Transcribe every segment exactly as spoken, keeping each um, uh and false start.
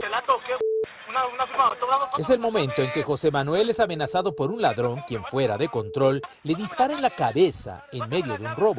Es el momento en que José Manuel es amenazado por un ladrón, quien fuera de control, le dispara en la cabeza en medio de un robo.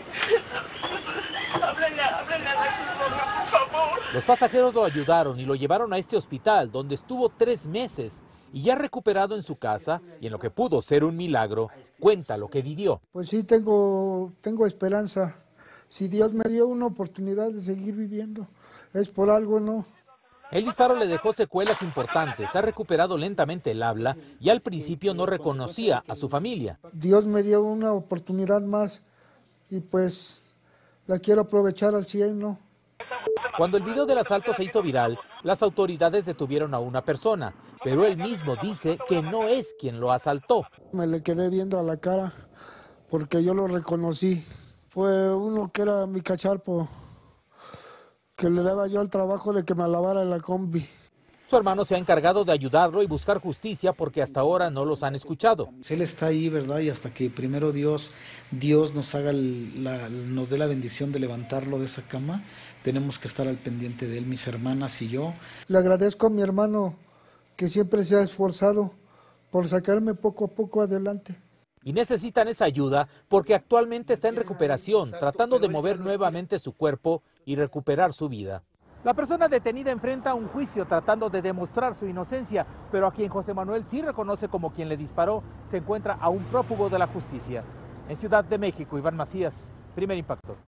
Los pasajeros lo ayudaron y lo llevaron a este hospital, donde estuvo tres meses y ya recuperado en su casa, y en lo que pudo ser un milagro, cuenta lo que vivió. Pues sí, tengo, tengo esperanza. Si Dios me dio una oportunidad de seguir viviendo, es por algo, ¿no? El disparo le dejó secuelas importantes, ha recuperado lentamente el habla y al principio no reconocía a su familia. Dios me dio una oportunidad más y pues la quiero aprovechar al cien, ¿no? Cuando el video del asalto se hizo viral, las autoridades detuvieron a una persona, pero él mismo dice que no es quien lo asaltó. Me le quedé viendo a la cara porque yo lo reconocí. Fue uno que era mi cacharpo, que le daba yo el trabajo de que me lavara la combi. Su hermano se ha encargado de ayudarlo y buscar justicia porque hasta ahora no los han escuchado. Él está ahí, ¿verdad? Y hasta que primero Dios, Dios nos haga la, nos dé la bendición de levantarlo de esa cama, tenemos que estar al pendiente de él, mis hermanas y yo. Le agradezco a mi hermano que siempre se ha esforzado por sacarme poco a poco adelante. Y necesitan esa ayuda porque actualmente está en recuperación, tratando de mover nuevamente su cuerpo y recuperar su vida. La persona detenida enfrenta un juicio tratando de demostrar su inocencia, pero a quien José Manuel sí reconoce como quien le disparó se encuentra a un prófugo de la justicia. En Ciudad de México, Iván Macías, Primer Impacto.